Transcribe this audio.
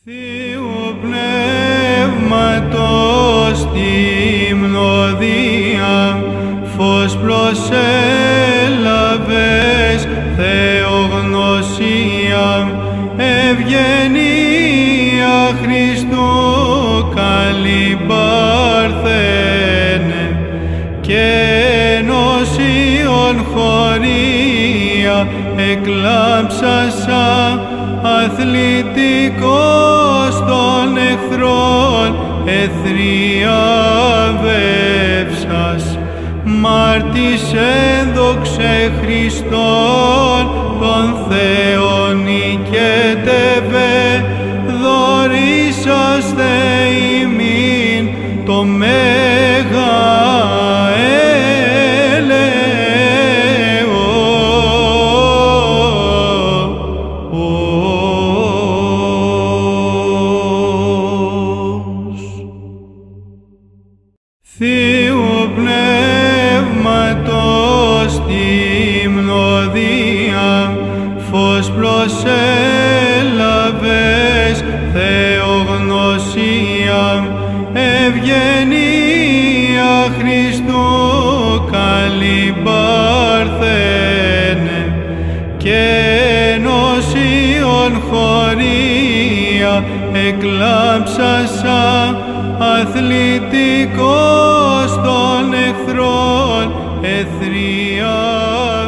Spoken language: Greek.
Θείου Πνεύματος τη μνοδία, φως προσέλαβες θεογνωσία, ευγενία Χριστού καλή παρθένε, και ενωσίων χωρία εκλάψασα, αθλητικός των εχθρών εθριαβεύσας, μάρτης ένδοξε Χριστόν τον Θεόν νικέτευε, δωρήσαστε ημίν το μέγα Θείου Πνεύματος τη μνοδία, φως προσέλαβες θεογνωσία, ευγενία Χριστού καλή παρθένε, και ενωσίων χωρία εκλάψασα, αθλητικός των εχθρών εθριαβεύσας.